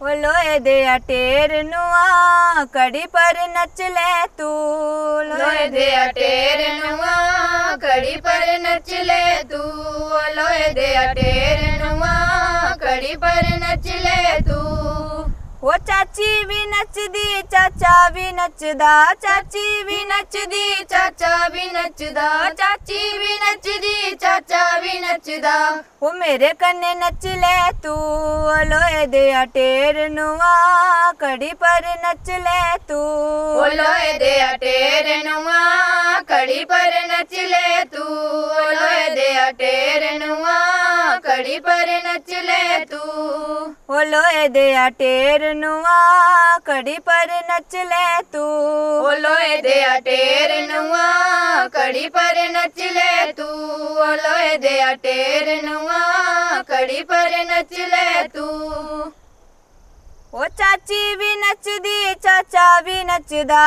ओ लोए दे टेर नुआ कड़ी पर नच ले तू। लोए दे टेर नुआ कड़ी पर नच ले तू। लोए दे टेर नुआ कड़ी पर नच ले तू। वो चाची भी नचदी चाचा भी नचदा, चाची भी नचदी चाचा भी नचदा, चाची भी नचदी चाचा भी नचदा। वो मेरे कन्ने नच ले तू। लोए दे टेर नुआ कड़ी पर नच ले तू। लोए दे टेर नुआ कड़ी पर नच ले तू। लोए दे टेर नुआ कड़ी पर नच ले तू। ओ लोए दे टेर नुआ कड़ी पर नच ले तू। ओ लोए दे टेर नुआ कड़ी पर नच ले तू। ओ लोए दे टेर नुआ कड़ी पर नच ले तू। ओ चाची भी नचदी चाचा भी नचदा,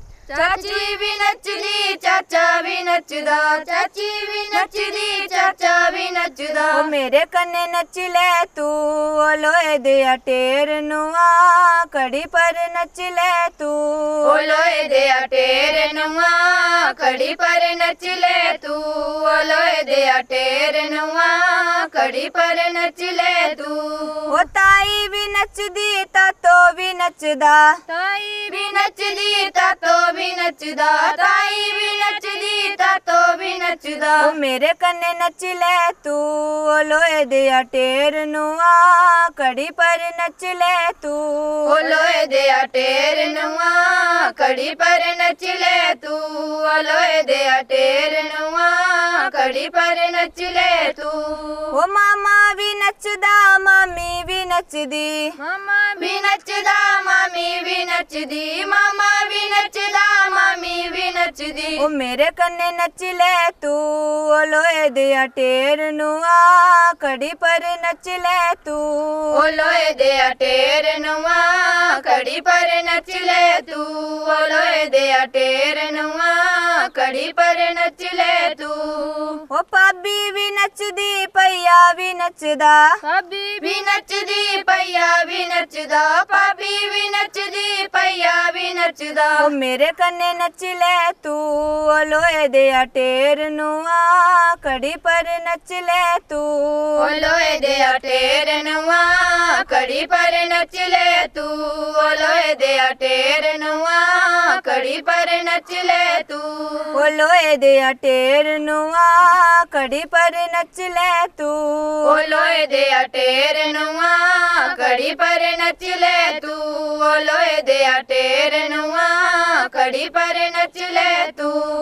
चाची भी नचदी चाचा भी नचदा, चाची भी नचदी चाचा भी नचदा। ओ मेरे कन्ने नच ले तू। ओ लोए दे टेर नुआ कड़ी पर नच ले तू। ओ लोए दे टेर नुआ कड़ी पर नच ले तू। ओ लोए दे टेर नुआ कड़ी पर नच ले तू। ओ ताई भी नचदी तातो भी नचदा, ताई भी नचदी तातो भी नचदा, ताई भी नचदी तातो भी नचदा। ओ मेरे कन्ने नच ले तू। ओ लोए दे टेर नुआ कड़ी पर नच ले तू। ओ लोए दे टेर नुआ कड़ी पर नच ले तू। ओ लोए दे टेर नुआ कड़ी पर नच ले तू। ओ मामा भी नचदा मामी भी नचदी, मामा भी नचदा मामी भी नचदी, मामा भी नचदा मामी भी नचदी। ओ मेरे कन्ने नच ले तू। ओ लोए दे टेर नुआ कड़ी पर नच ले तू। ओ लोए दे टेर नुआ कड़ी पर नच ले तू। ओ लोए दे टेर नुआ कड़ी पर नच ले तू। ओ पाबी भी नचदी पैया भी नचदा, भाभी भी नचदी पैया भी नचदा, भाभी भी नचदी पैया भी नचदा। ओ मेरे कन्ने नच ले तू। ओ लोए दे टेर नुआ कड़ी पर नच ले तू। ओ लोए दे टेर नुआ कड़ी पर नच ले तू। ओ लोए दे टेर नुआ कड़ी पर नच ले तू। ओ लोए दे टेर नुआ कड़ी पर नच ले तू। ओ लोए दे टेर नुआ कड़ी पर नच ले तू। ओ लोए दे टेर नुआ कड़ी पर नच ले तू।